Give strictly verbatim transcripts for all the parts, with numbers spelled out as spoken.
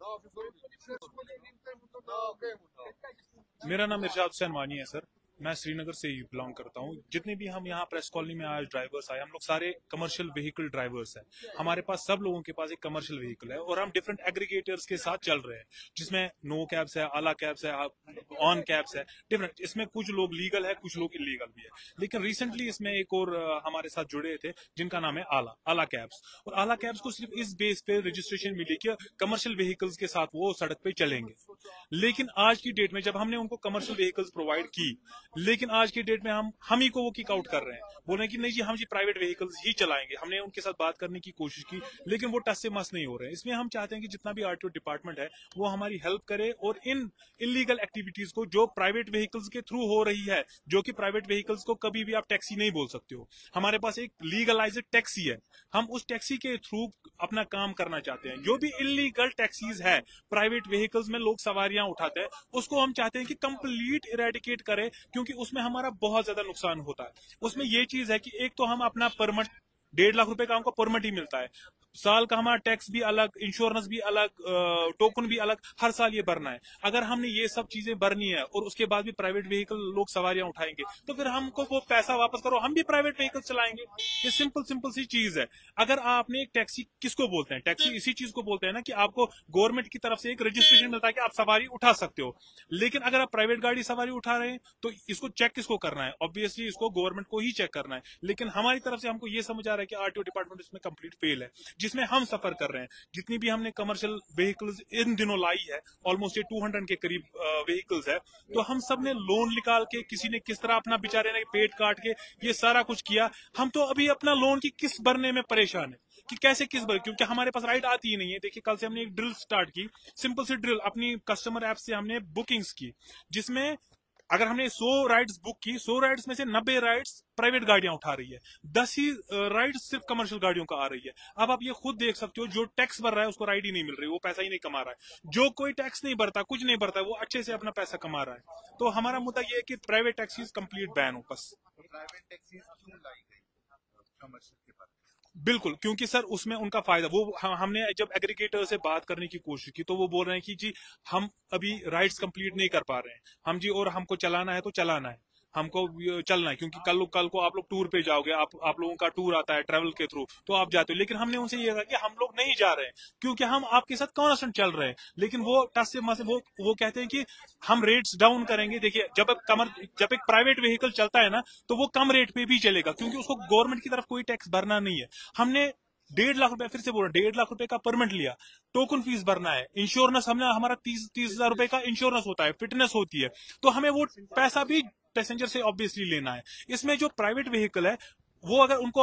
मेरा नाम इरशाद हुसैन वानी है सर। मैं श्रीनगर से ही बिलोंग करता हूँ। जितने भी हम यहाँ प्रेस कॉलोनी में आज ड्राइवर्स आए, हम लोग सारे कमर्शियल व्हीकल ड्राइवर्स हैं। हमारे पास सब लोगों के पास एक कमर्शियल व्हीकल है और हम डिफरेंट एग्रीगेटर्स के साथ चल रहे हैं, जिसमें नो कैब्स है, आला कैब्स है, ऑन कैब्स है, डिफरेंट। इसमें कुछ लोग लीगल है, कुछ लोग इलीगल भी है। लेकिन रिसेंटली इसमें एक और अ, हमारे साथ जुड़े थे जिनका नाम है आला आला कैब्स। और आला कैब्स को सिर्फ इस बेस पे रजिस्ट्रेशन मिली कि कमर्शियल व्हीकल्स के साथ वो सड़क पे चलेंगे। लेकिन आज की डेट में जब हमने उनको कमर्शियल व्हीकल्स प्रोवाइड की, लेकिन आज की डेट में हम हम ही को वो किक आउट कर रहे हैं, बोल रहे हैं कि नहीं जी हम जी प्राइवेट व्हीकल्स ही चलाएंगे। हमने उनके साथ बात करने की कोशिश की, लेकिन वो टस से मस नहीं हो रहे हैं। इसमें हम चाहते हैं कि जितना भी आरटीओ डिपार्टमेंट है वो हमारी हेल्प करे और इन इलीगल एक्टिविटीज को जो प्राइवेट व्हीकल्स के थ्रू हो रही है, जो कि प्राइवेट व्हीकल्स को कभी भी आप टैक्सी नहीं बोल सकते हो, हमारे पास एक लीगलाइज्ड टैक्सी है, हम उस टैक्सी के थ्रू अपना काम करना चाहते हैं। जो भी इलीगल टैक्सीज है, प्राइवेट व्हीकल्स में लोग सवारियां उठाते हैं, उसको हम चाहते हैं कि कंप्लीट इरेडिकेट करें, क्योंकि उसमें हमारा बहुत ज्यादा नुकसान होता है। उसमें ये चीज है कि एक तो हम अपना परमिट, डेढ़ लाख रुपए का हमको परमिट ही मिलता है, साल का हमारा टैक्स भी अलग, इंश्योरेंस भी अलग, टोकन भी अलग, हर साल ये भरना है। अगर हमने ये सब चीजें भरनी है और उसके बाद भी प्राइवेट व्हीकल लोग सवारियां उठाएंगे, तो फिर हमको वो पैसा वापस करो, हम भी प्राइवेट व्हीकल चलाएंगे। ये सिंपल सिंपल सी चीज है। अगर आपने एक टैक्सी, किसको बोलते हैं टैक्सी, इसी चीज को बोलते हैं ना कि आपको गवर्नमेंट की तरफ से एक रजिस्ट्रेशन मिलता है कि आप सवारी उठा सकते हो। लेकिन अगर आप प्राइवेट गाड़ी सवारी उठा रहे हैं तो इसको चेक किसको करना है? ऑब्वियसली इसको गवर्नमेंट को ही चेक करना है। लेकिन हमारी तरफ से हमको ये समझ आ रहा है कि आरटीओ डिपार्टमेंट इसमें कंप्लीट फेल है, जिसमें हम सफर कर रहे हैं। जितनी भी हमने कमर्शियल व्हीकल्स इन दिनों लाई है, ऑलमोस्ट ये टू हंड्रेड के करीब व्हीकल्स है, तो हम सब ने लोन निकाल के, किसी ने किस तरह अपना बेचारे ने पेट काट के ये सारा कुछ किया। हम तो अभी अपना लोन की किस्त भरने में परेशान है कि कैसे किस भर, क्योंकि हमारे पास राइड आती ही नहीं है। देखिए कल से हमने एक ड्रिल स्टार्ट की, सिंपल सी ड्रिल अपनी कस्टमर ऐप से हमने बुकिंग्स की, जिसमें अगर हमने सौ राइड्स बुक की, सौ राइड्स में से नब्बे राइड्स प्राइवेट गाड़ियां उठा रही है, दस ही राइड्स सिर्फ कमर्शियल गाड़ियों का आ रही है। अब आप ये खुद देख सकते हो, जो टैक्स भर रहा है उसको राइड ही नहीं मिल रही, वो पैसा ही नहीं कमा रहा है। जो कोई टैक्स नहीं भरता, कुछ नहीं भरता, वो अच्छे से अपना पैसा कमा रहा है। तो हमारा मुद्दा ये है कि प्राइवेट टैक्सीज कंप्लीट बैन हो बस। प्राइवेट टैक्सीज क्यों लाई गई कमर्शियल के बाद? बिल्कुल, क्योंकि सर उसमें उनका फायदा, वो हम, हमने जब एग्रीगेटर से बात करने की कोशिश की तो वो बोल रहे हैं कि जी हम अभी राइड्स कंप्लीट नहीं कर पा रहे हैं हम जी, और हमको चलाना है तो चलाना है, हमको चलना है, क्योंकि कल कल को आप लोग टूर पे जाओगे, आप आप लोगों का टूर आता है ट्रेवल के थ्रू, तो आप जाते हो। लेकिन हमने उनसे ये कहा कि हम लोग नहीं जा रहे हैं, क्योंकि हम आपके साथ कॉन्स्टेंट चल रहे हैं। लेकिन वो टस से मस वो वो कहते हैं कि हम रेट्स डाउन करेंगे। देखिए जब एक कमर जब एक प्राइवेट व्हीकल चलता है ना, तो वो कम रेट पे भी चलेगा, क्योंकि उसको गवर्नमेंट की तरफ कोई टैक्स भरना नहीं है। हमने डेढ़ लाख रुपए, फिर से बोल रहा डेढ़ लाख रुपए का परमिट लिया, टोकन फीस भरना है, इंश्योरेंस हमने, हमारा तीस तीस हजार रुपए का इंश्योरेंस होता है, फिटनेस होती है, तो हमें वो पैसा भी पैसेंजर से ऑब्वियसली लेना है। इसमें जो प्राइवेट व्हीकल है वो अगर उनको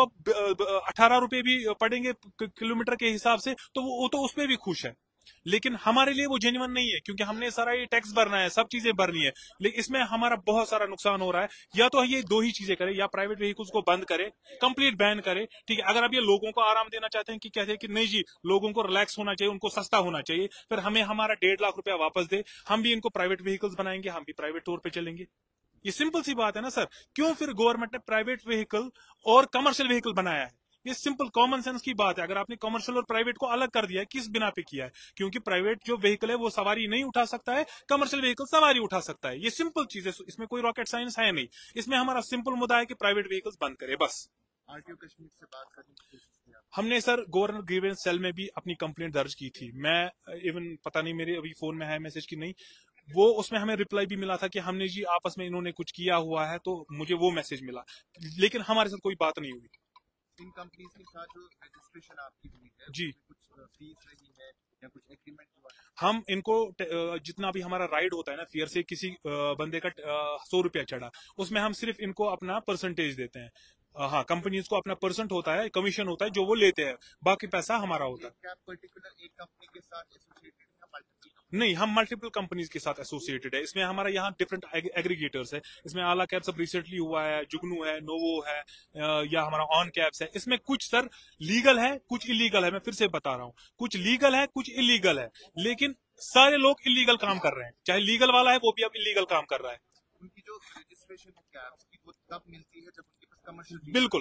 अठारह रुपए भी पड़ेंगे किलोमीटर के हिसाब से, तो वो तो उस पर भी खुश है। लेकिन हमारे लिए वो जेन्युइन नहीं है, क्योंकि हमने सारा ये टैक्स भरना है, सब चीजें भरनी है। लेकिन इसमें हमारा बहुत सारा नुकसान हो रहा है। या तो ये दो ही चीजें करें, या प्राइवेट व्हीकल्स को बंद करें, कंप्लीट बैन करें, ठीक है। अगर आप ये लोगों को आराम देना चाहते हैं कि कहते हैं कि नहीं जी लोगों को रिलैक्स होना चाहिए, उनको सस्ता होना चाहिए, फिर हमें हमारा डेढ़ लाख रुपया वापस दे, हम भी इनको प्राइवेट व्हीकल्स बनाएंगे, हम भी प्राइवेट तौर पर चलेंगे। ये सिंपल सी बात है ना सर। क्यों फिर गवर्नमेंट ने प्राइवेट व्हीकल और कमर्शियल व्हीकल बनाया है? ये सिंपल कॉमन सेंस की बात है। अगर आपने कमर्शियल और प्राइवेट को अलग कर दिया है, किस बिना पे किया है? क्योंकि प्राइवेट जो व्हीकल है वो सवारी नहीं उठा सकता है, कमर्शियल व्हीकल सवारी उठा सकता है। ये सिंपल चीज है, इसमें कोई रॉकेट साइंस है नहीं। इसमें हमारा सिंपल मुद्दा है कि प्राइवेट व्हीकल्स बंद करे बस। आरटीओ कश्मीर से बात करने की कोशिश की आपने? हमने सर गवर्नर ग्रीवेंस सेल में भी अपनी कंप्लेंट दर्ज की थी। मैं इवन पता नहीं मेरे अभी फोन में है मैसेज की नहीं, वो उसमें हमें रिप्लाई भी मिला था कि हमने जी आपस में इन्होंने कुछ किया हुआ है, तो मुझे वो मैसेज मिला, लेकिन हमारे साथ कोई बात नहीं हुई। इन कंपनीज के साथ जो रजिस्ट्रेशन आपकी हुई है जी, कुछ फीस रही है या कुछ एग्रीमेंट हुआ है? हम इनको जितना भी हमारा राइड होता है ना, फेयर से किसी बंदे का सौ रुपया चढ़ा, उसमें हम सिर्फ इनको अपना परसेंटेज देते हैं। हाँ, कंपनीज को अपना परसेंट होता है, कमीशन होता है जो वो लेते हैं, बाकी पैसा हमारा होता है। क्या पर्टिकुलर एक कंपनी के साथ एसोसिएटेड है मल्टीपल? नहीं, हम मल्टीपल कंपनीज के साथ एसोसिएटेड है। इसमें हमारा यहाँ डिफरेंट एग्रीगेटर्स है। इसमें आला कैब सब रिसेंटली हुआ है, जुगनू है, नोवो है, या हमारा ऑन कैब्स है। इसमें कुछ सर लीगल है, कुछ इलीगल है। मैं फिर से बता रहा हूँ, कुछ लीगल है, कुछ इलीगल है, लेकिन सारे लोग इलीगल काम कर रहे हैं। चाहे लीगल वाला है वो भी अब इलीगल काम कर रहा है। उनकी जो रजिस्ट्रेशन है कैब्स की वो तब मिलती है जब उनके पास कमर्शियल? बिल्कुल,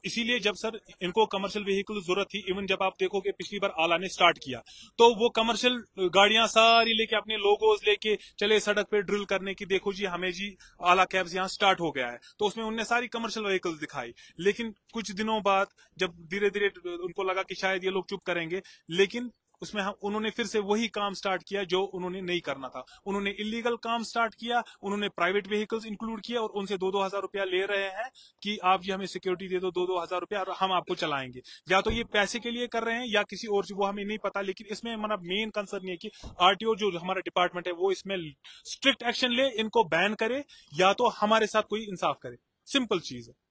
इसीलिए जब सर इनको कमर्शियल व्हीकल जरूरत थी, इवन जब आप देखोगे पिछली बार आला ने स्टार्ट किया तो वो कमर्शियल गाड़ियां सारी लेके अपने लोगोज लेके चले सड़क पे ड्रिल करने की, देखो जी हमें जी आला कैब्स यहाँ स्टार्ट हो गया है, तो उसमें उनने सारी कमर्शियल व्हीकल्स दिखाई। लेकिन कुछ दिनों बाद जब धीरे धीरे उनको लगा कि शायद ये लोग चुप करेंगे, लेकिन उसमें हम उन्होंने फिर से वही काम स्टार्ट किया जो उन्होंने नहीं करना था। उन्होंने इलीगल काम स्टार्ट किया, उन्होंने प्राइवेट व्हीकल्स इंक्लूड किया और उनसे दो दो हजार रुपया ले रहे हैं कि आप जी हमें सिक्योरिटी दे दो दो दो हजार रुपया और हम आपको चलाएंगे। या तो ये पैसे के लिए कर रहे हैं या किसी और, वो हमें नहीं पता, लेकिन इसमें हमारा मेन कंसर्न ये कि आरटीओ जो हमारा डिपार्टमेंट है वो इसमें स्ट्रिक्ट एक्शन ले, इनको बैन करे या तो हमारे साथ कोई इंसाफ करे। सिंपल चीज है।